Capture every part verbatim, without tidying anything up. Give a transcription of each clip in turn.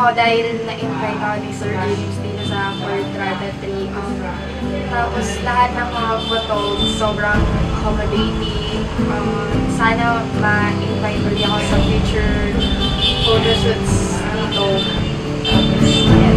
ako dahil na-invite ako ni Sir James dito sa Portrait Tree. Um, tapos lahat ng mga photos sobrang accommodating. Um, sana ma-invite ulit ako sa future photoshoots dito. Tapos, yan.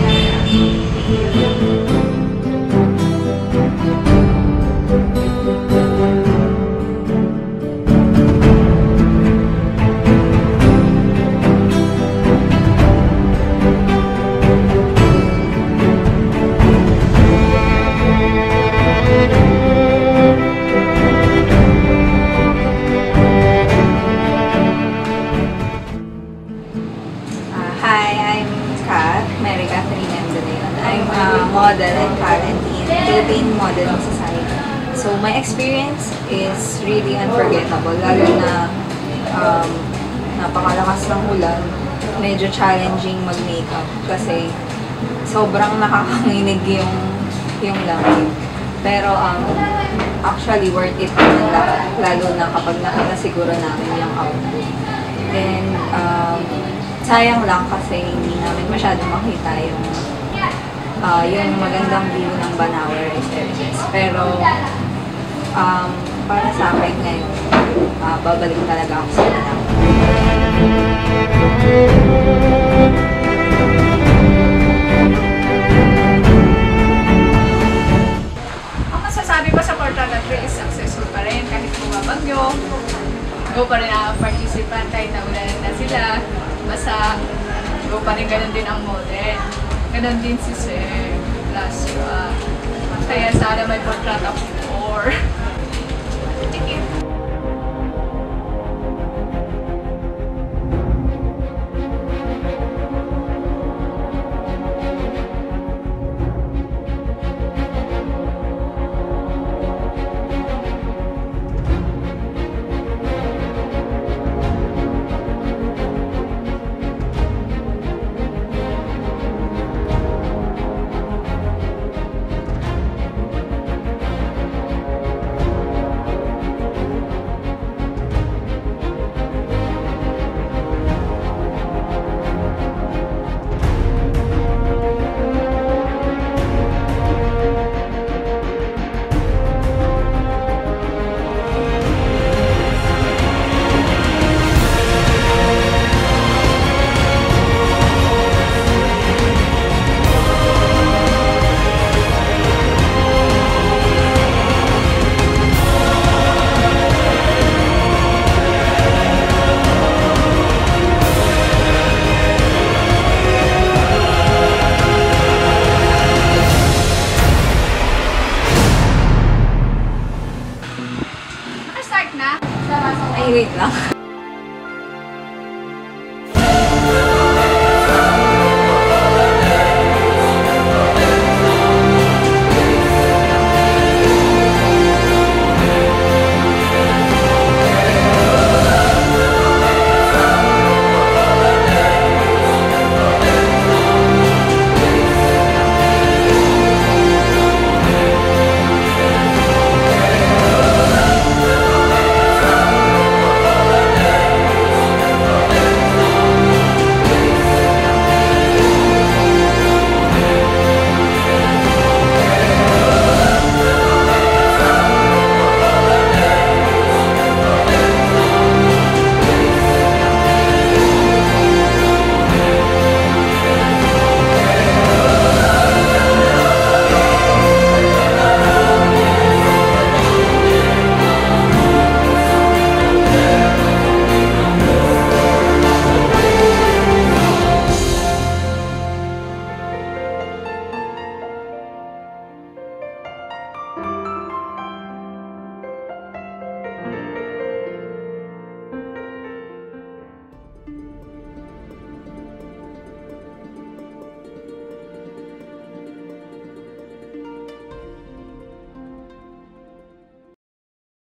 I'm a model and currently in Philippine Modeling Society. So my experience is really unforgettable, lalo na um, napakalakas ng ulan. Medyo challenging mag-makeup kasi sobrang nakakakinig yung, yung langit. Pero um, actually worth it naman lang, lalo na kapag nakita siguro namin yung outfit. And um, sayang lang kasi hindi namin masyadong makita yung Uh, yung magandang view ng Banawe Reserves. Pero, um, para sa akin ngayon, uh, babalik talaga ako sa Banawe. Ang masasabi ko sa Portrait Tree is successful pa rin kahit bumabagyo. Go pa rin ang participant kahit naulanan na sila. Basta, go pa rin ganun din ang model. Ganon din si Sir Lasua. Kaya sana may portrait ako before. Thank you. Ay, wait lang.